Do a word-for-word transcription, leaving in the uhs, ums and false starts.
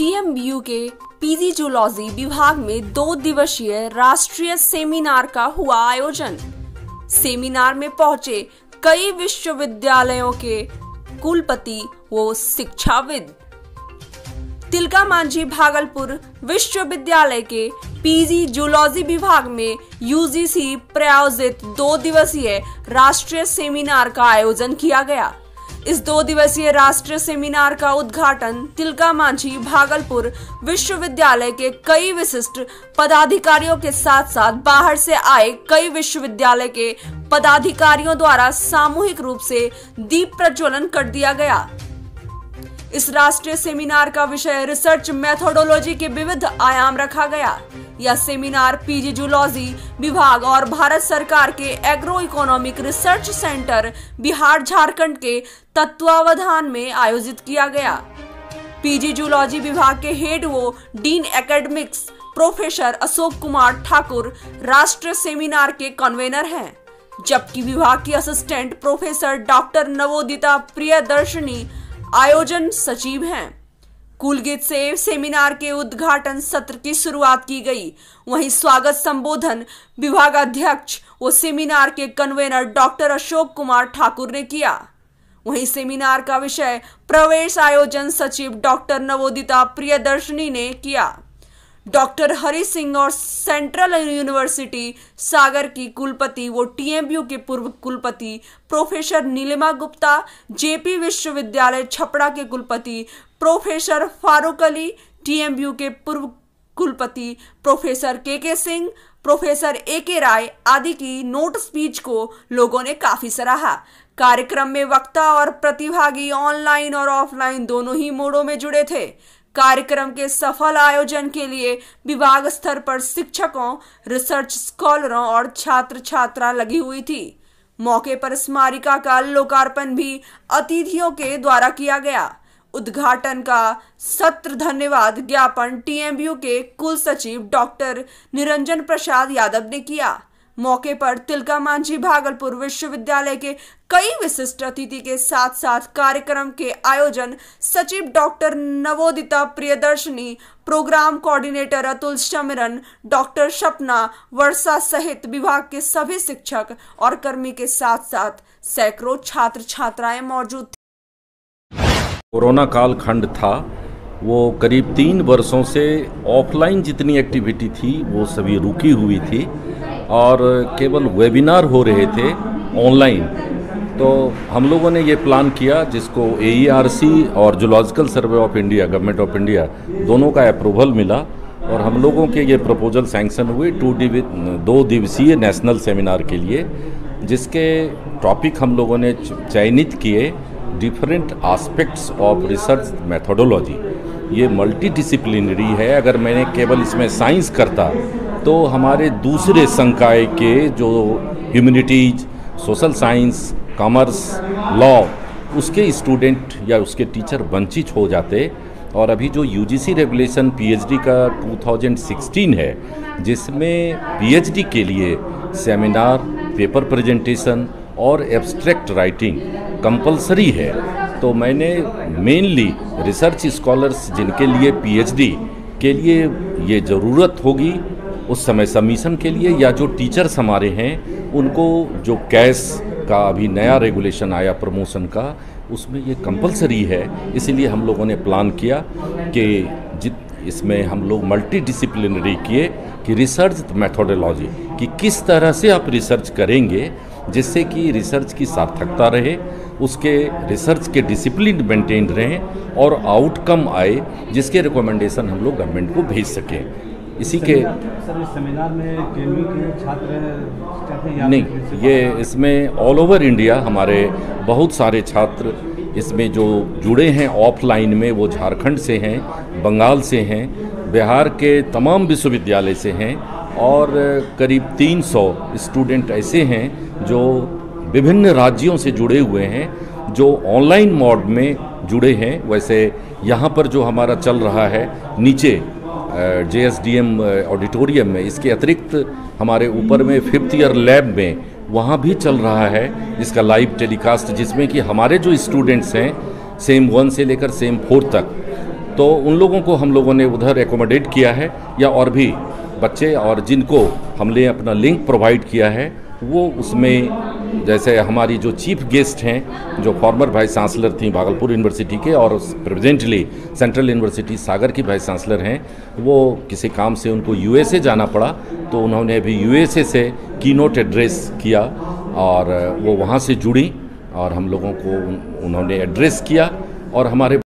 TMBU के PG zoology विभाग में दो दिवसीय राष्ट्रीय सेमिनार का हुआ आयोजन। सेमिनार में पहुंचे कई विश्वविद्यालयों के कुलपति व शिक्षाविद। तिलका मांझी भागलपुर विश्वविद्यालय के पीजी जूलॉजी विभाग में यूजीसी प्रायोजित दो दिवसीय राष्ट्रीय सेमिनार का आयोजन किया गया। इस दो दिवसीय राष्ट्रीय सेमिनार का उद्घाटन तिलका मांझी भागलपुर विश्वविद्यालय के कई विशिष्ट पदाधिकारियों के साथ साथ बाहर से आए कई विश्वविद्यालय के पदाधिकारियों द्वारा सामूहिक रूप से दीप प्रज्वलन कर दिया गया। इस राष्ट्रीय सेमिनार का विषय रिसर्च मेथोडोलॉजी के विविध आयाम रखा गया। यह सेमिनार पीजी जूलॉजी विभाग और भारत सरकार के agro economic research centre Bihar Jharkhand के तत्वावधान में आयोजित किया गया। पीजी जूलॉजी विभाग के हेड वो dean academics professor Ashok Kumar Thakur राष्ट्रीय सेमिनार के कन्वेनर हैं, जबकि विभाग की assistant professor doctor Navodita Priyadarshini आयोजन सचिव हैं। कुलगीत से सेमिनार के उद्घाटन सत्र की शुरुआत की गई। वहीं स्वागत संबोधन विभागाध्यक्ष व सेमिनार के कन्वेनर डॉक्टर अशोक कुमार ठाकुर ने किया। वहीं सेमिनार का विषय प्रवेश आयोजन सचिव डॉक्टर नवोदिता प्रियदर्शनी ने किया। डॉक्टर हरि सिंह और सेंट्रल यूनिवर्सिटी सागर की कुलपति व टीएमबीयू के पूर्व कुलपति प्रोफेसर नीलिमा गुप्ता, जेपी विश्वविद्यालय छपरा के कुलपति प्रोफेसर फारूक अली, टीएमबीयू के पूर्व कुलपति प्रोफेसर के के सिंह, प्रोफेसर ए के राय आदि की नोट स्पीच को लोगों ने काफी सराहा। कार्यक्रम में वक्ता और प्रतिभागी ऑनलाइन और ऑफलाइन दोनों ही मोडों में जुड़े थे। कार्यक्रम के सफल आयोजन के लिए विभाग स्तर पर शिक्षकों, रिसर्च स्कॉलरों और छात्र छात्रा लगी हुई थी। मौके पर स्मारिका का लोकार्पण भी अतिथियों के द्वारा किया गया। उद्घाटन का सत्र धन्यवाद ज्ञापन टीएमबीयू के कुल सचिव डॉक्टर निरंजन प्रसाद यादव ने किया। मौके पर तिलका मांझी भागलपुर विश्वविद्यालय के कई विशिष्ट अतिथि के साथ साथ कार्यक्रम के आयोजन सचिव doctor Navodita Priyadarshini, program coordinator Atul Shamiran, doctor Sapna Varsha सहित विभाग के सभी शिक्षक और कर्मी के साथ साथ सैकड़ों छात्र छात्राएं मौजूद थे। कोरोना काल खंड था, वो करीब तीन वर्षों से ऑफलाइन जितनी एक्टिविटी थी वो सभी रुकी हुई थी और केवल वेबिनार हो रहे थे ऑनलाइन। तो हम लोगों ने ये प्लान किया, जिसको ए ई आर सी और zoological survey of India, government of India दोनों का अप्रूवल मिला और हम लोगों के ये प्रपोजल सैंक्शन हुए टू दिव दो दिवसीय नेशनल सेमिनार के लिए, जिसके टॉपिक हम लोगों ने चयनित किए different aspects of research methodology. ये मल्टी डिसिप्लिनरी है। अगर मैंने केवल इसमें साइंस करता तो हमारे दूसरे संकाय के जो humanities, social science, commerce, law, उसके स्टूडेंट या उसके टीचर वंचित हो जाते। और अभी जो यूजीसी रेगुलेशन पीएचडी का दो हज़ार सोलह है, जिसमें पीएचडी के लिए सेमिनार, पेपर प्रेजेंटेशन और एब्स्ट्रैक्ट राइटिंग कंपलसरी है, तो मैंने मेनली रिसर्च स्कॉलर्स जिनके लिए पीएचडी के लिए ये ज़रूरत होगी उस समय सबमिशन के लिए, या जो टीचर्स हमारे हैं उनको जो कैश का अभी नया रेगुलेशन आया प्रमोशन का, उसमें ये कंपलसरी है। इसीलिए हम लोगों ने प्लान किया कि जित इसमें हम लोग मल्टी डिसिप्लिनरी किए कि रिसर्च मेथोडोलॉजी कि किस तरह से आप रिसर्च करेंगे जिससे कि रिसर्च की सार्थकता रहे, उसके रिसर्च के डिसिप्लिन मेंटेन रहें और आउटकम आए जिसके रिकमेंडेशन हम लोग गवर्नमेंट को भेज सकें। इसी के सर इस सेमिनार में केंद्रीय के छात्र नहीं, ये इसमें ऑल ओवर इंडिया हमारे बहुत सारे छात्र इसमें जो जुड़े हैं ऑफलाइन में, वो झारखंड से हैं, बंगाल से हैं, बिहार के तमाम विश्वविद्यालय से हैं और करीब तीन सौ स्टूडेंट ऐसे हैं जो विभिन्न राज्यों से जुड़े हुए हैं, जो ऑनलाइन मोड में जुड़े हैं। वैसे यहाँ पर जो हमारा चल रहा है नीचे J S D M auditorium में, इसके अतिरिक्त हमारे ऊपर में फिफ्थ ईयर लैब में वहाँ भी चल रहा है इसका लाइव टेलीकास्ट, जिसमें कि हमारे जो स्टूडेंट्स हैं सेम वन से लेकर सेम फोर तक तो उन लोगों को हम लोगों ने उधर एकोमोडेट किया है, या और भी बच्चे और जिनको हमने अपना लिंक प्रोवाइड किया है वो उसमें, जैसे हमारी जो चीफ गेस्ट हैं जो फॉर्मर वाइस चांसलर थी भागलपुर यूनिवर्सिटी के और प्रेजेंटली सेंट्रल यूनिवर्सिटी सागर की वाइस चांसलर हैं, वो किसी काम से उनको यूएसए जाना पड़ा, तो उन्होंने अभी यूएसए से कीनोट एड्रेस किया और वो वहाँ से जुड़ी और हम लोगों को उन्होंने एड्रेस किया और हमारे